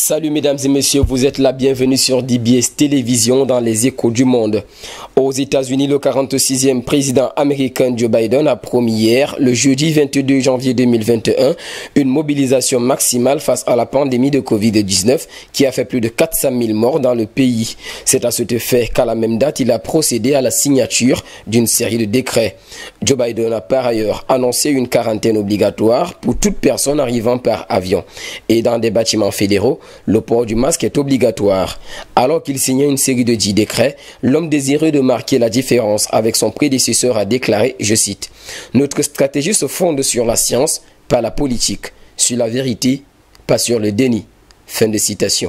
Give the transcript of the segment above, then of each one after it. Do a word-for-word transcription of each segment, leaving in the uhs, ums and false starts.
Salut mesdames et messieurs, vous êtes la bienvenue sur D B S Télévision dans les échos du monde. Aux États-Unis, le quarante-sixième président américain Joe Biden a promis hier, le jeudi vingt-deux janvier deux mille vingt et un, une mobilisation maximale face à la pandémie de covid dix-neuf qui a fait plus de quatre cent mille morts dans le pays. C'est à cet effet qu'à la même date, il a procédé à la signature d'une série de décrets. Joe Biden a par ailleurs annoncé une quarantaine obligatoire pour toute personne arrivant par avion. Et dans des bâtiments fédéraux, le port du masque est obligatoire. Alors qu'il signait une série de dix décrets, l'homme désireux de marquer la différence avec son prédécesseur a déclaré, je cite, « Notre stratégie se fonde sur la science, pas la politique, sur la vérité, pas sur le déni. » Fin de citation.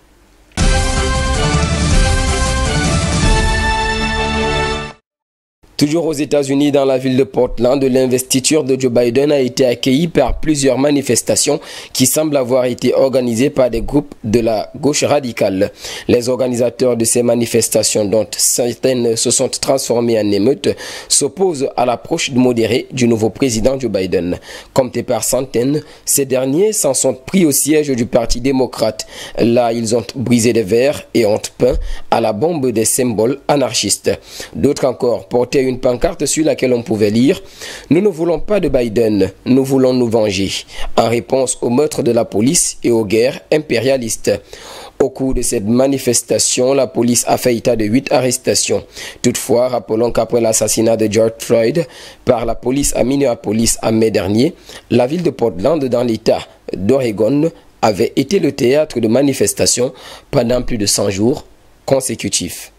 Toujours aux États-Unis, dans la ville de Portland, l'investiture de Joe Biden a été accueillie par plusieurs manifestations qui semblent avoir été organisées par des groupes de la gauche radicale. Les organisateurs de ces manifestations, dont certaines se sont transformées en émeutes, s'opposent à l'approche modérée du nouveau président Joe Biden. Comptés par centaines, ces derniers s'en sont pris au siège du Parti démocrate. Là, ils ont brisé des verres et ont peint à la bombe des symboles anarchistes. D'autres encore portaient une pancarte sur laquelle on pouvait lire « Nous ne voulons pas de Biden, nous voulons nous venger » en réponse au meurtre de la police et aux guerres impérialistes. Au cours de cette manifestation, la police a fait état de huit arrestations. Toutefois, rappelons qu'après l'assassinat de George Floyd par la police à Minneapolis en mai dernier, la ville de Portland dans l'État d'Oregon avait été le théâtre de manifestations pendant plus de cent jours consécutifs.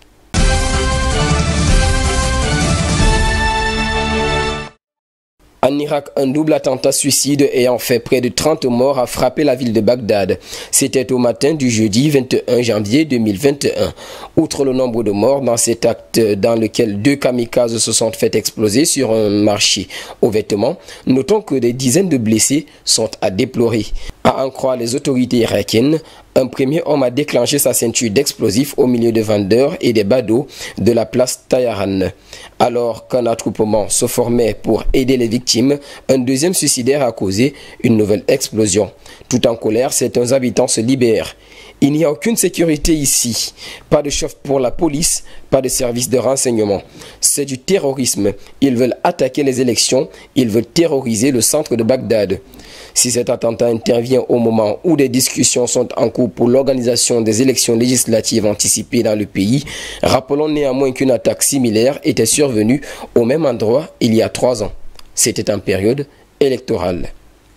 En Irak, un double attentat suicide ayant fait près de trente morts a frappé la ville de Bagdad. C'était au matin du jeudi vingt et un janvier deux mille vingt et un. Outre le nombre de morts dans cet acte dans lequel deux kamikazes se sont fait exploser sur un marché aux vêtements, notons que des dizaines de blessés sont à déplorer. À en croire les autorités irakiennes, un premier homme a déclenché sa ceinture d'explosifs au milieu des vendeurs et des badauds de la place Tayaran. Alors qu'un attroupement se formait pour aider les victimes, un deuxième suicidaire a causé une nouvelle explosion. Tout en colère, certains habitants se libèrent. Il n'y a aucune sécurité ici, pas de chef pour la police, pas de service de renseignement. C'est du terrorisme. Ils veulent attaquer les élections, ils veulent terroriser le centre de Bagdad. Si cet attentat intervient au moment où des discussions sont en cours pour l'organisation des élections législatives anticipées dans le pays, rappelons néanmoins qu'une attaque similaire était survenue au même endroit il y a trois ans. C'était en période électorale.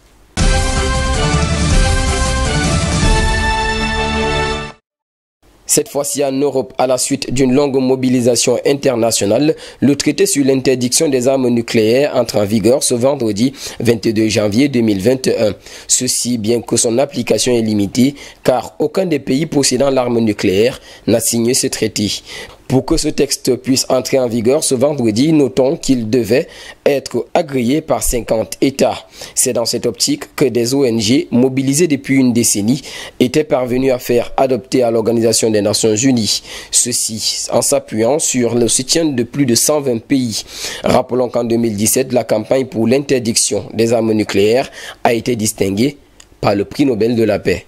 Cette fois-ci en Europe, à la suite d'une longue mobilisation internationale, le traité sur l'interdiction des armes nucléaires entre en vigueur ce vendredi vingt-deux janvier deux mille vingt et un. Ceci bien que son application est limitée, car aucun des pays possédant l'arme nucléaire n'a signé ce traité. Pour que ce texte puisse entrer en vigueur ce vendredi, notons qu'il devait être agréé par cinquante États. C'est dans cette optique que des O N G mobilisées depuis une décennie étaient parvenues à faire adopter à l'Organisation des Nations Unies. Ceci en s'appuyant sur le soutien de plus de cent vingt pays. Rappelons qu'en deux mille dix-sept, la campagne pour l'interdiction des armes nucléaires a été distinguée par le prix Nobel de la paix.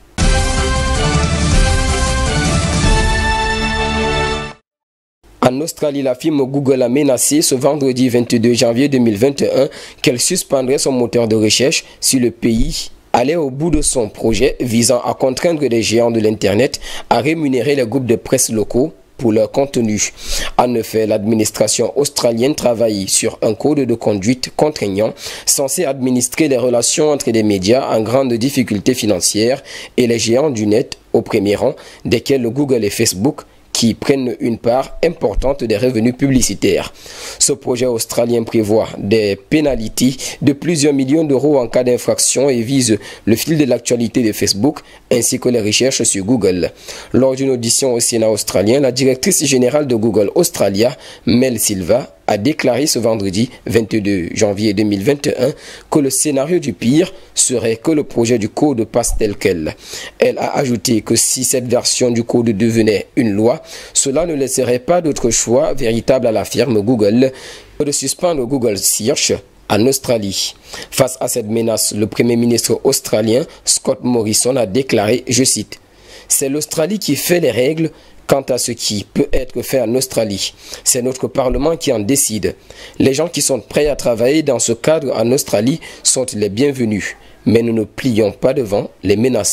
En Australie, la firme Google a menacé ce vendredi vingt-deux janvier deux mille vingt et un qu'elle suspendrait son moteur de recherche si le pays allait au bout de son projet visant à contraindre les géants de l'Internet à rémunérer les groupes de presse locaux pour leur contenu. En effet, l'administration australienne travaille sur un code de conduite contraignant censé administrer les relations entre les médias en grande difficulté financière et les géants du net au premier rang, desquels Google et Facebook, qui prennent une part importante des revenus publicitaires. Ce projet australien prévoit des pénalités de plusieurs millions d'euros en cas d'infraction et vise le fil de l'actualité de Facebook ainsi que les recherches sur Google. Lors d'une audition au Sénat australien, la directrice générale de Google Australia, Mel Silva, a déclaré ce vendredi vingt-deux janvier deux mille vingt et un que le scénario du pire serait que le projet du code passe tel quel. Elle a ajouté que si cette version du code devenait une loi, cela ne laisserait pas d'autre choix véritable à la firme Google que de suspendre Google Search, en Australie. Face à cette menace, le Premier ministre australien Scott Morrison a déclaré, je cite, « C'est l'Australie qui fait les règles quant à ce qui peut être fait en Australie. C'est notre Parlement qui en décide. Les gens qui sont prêts à travailler dans ce cadre en Australie sont les bienvenus, mais nous ne plions pas devant les menaces. »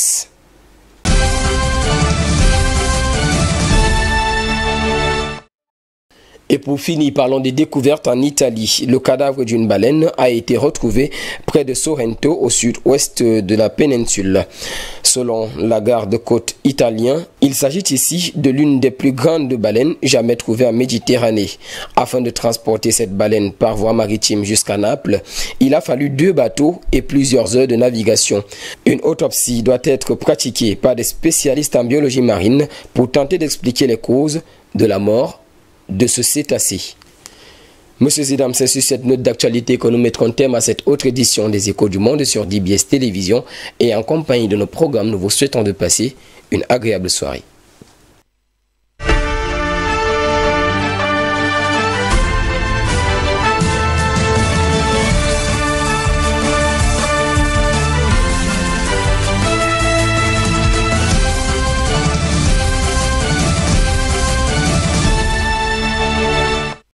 Et pour finir, parlons des découvertes en Italie. Le cadavre d'une baleine a été retrouvé près de Sorrento, au sud-ouest de la péninsule. Selon la garde-côte italien, il s'agit ici de l'une des plus grandes baleines jamais trouvées en Méditerranée. Afin de transporter cette baleine par voie maritime jusqu'à Naples, il a fallu deux bateaux et plusieurs heures de navigation. Une autopsie doit être pratiquée par des spécialistes en biologie marine pour tenter d'expliquer les causes de la mort de ce cétacé. Monsieur et dames, c'est sur cette note d'actualité que nous mettrons terme à cette autre édition des Échos du Monde sur D B S Télévision, et en compagnie de nos programmes, nous vous souhaitons de passer une agréable soirée.